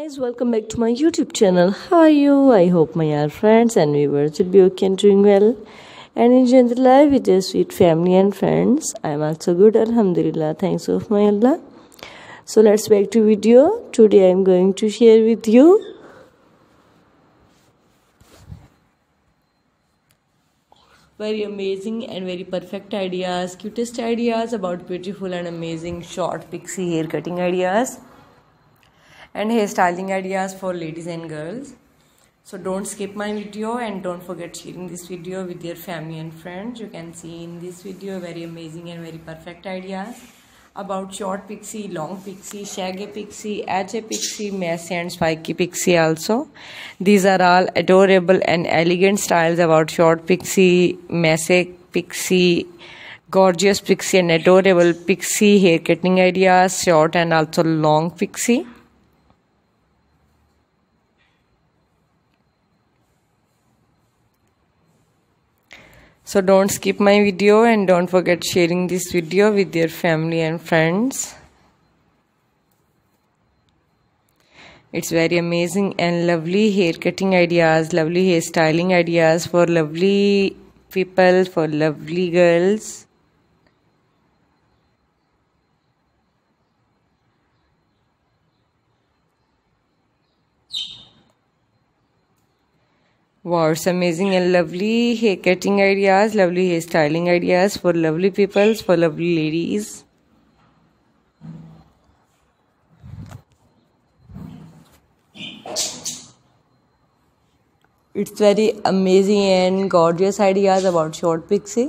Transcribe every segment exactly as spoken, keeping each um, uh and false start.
Guys, welcome back to my YouTube channel. How are you? I hope my dear friends and viewers will be okay and doing well and enjoying the life with their sweet family and friends. I am also good, Alhamdulillah. Thanks of my Allah. So let's back to video. Today I am going to share with you very amazing and very perfect ideas, cutest ideas about beautiful and amazing short pixie hair cutting ideas and hairstyling ideas for ladies and girls. So don't skip my video and don't forget sharing this video with your family and friends. You can see in this video very amazing and very perfect ideas about short pixie, long pixie, shaggy pixie, edge pixie, messy and spiky pixie also. These are all adorable and elegant styles about short pixie, messy pixie, gorgeous pixie and adorable pixie hair cutting ideas, short and also long pixie. So don't skip my video and don't forget sharing this video with your family and friends. It's very amazing and lovely hair cutting ideas, lovely hair styling ideas for lovely people, for lovely girls. Wow, it's amazing and lovely hair cutting ideas, lovely hair styling ideas for lovely people, for lovely ladies. It's very amazing and gorgeous ideas about short pixie.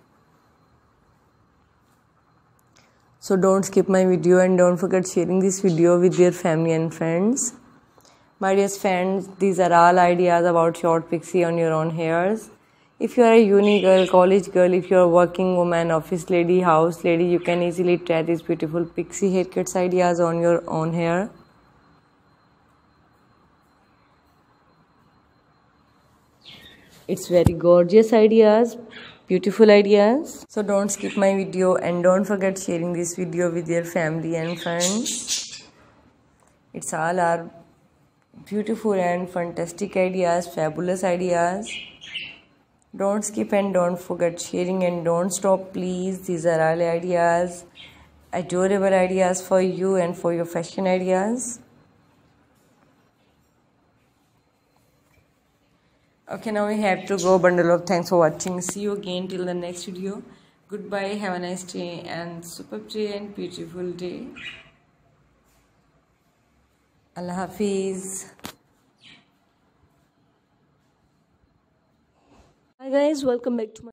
So don't skip my video and don't forget sharing this video with your family and friends. My dear friends, these are all ideas about short pixie on your own hairs. If you are a uni girl, college girl, if you are a working woman, office lady, house lady, you can easily try these beautiful pixie haircuts ideas on your own hair. It's very gorgeous ideas, beautiful ideas. So don't skip my video and don't forget sharing this video with your family and friends. It's all our beautiful and fantastic ideas, fabulous ideas. Don't skip and don't forget sharing and don't stop, please. These are all ideas, adorable ideas for you and for your fashion ideas. Okay, now we have to go. Bundle of thanks for watching. See you again till the next video. Goodbye, have a nice day and superb day and beautiful day. Allah Hafiz. Hi guys, welcome back to my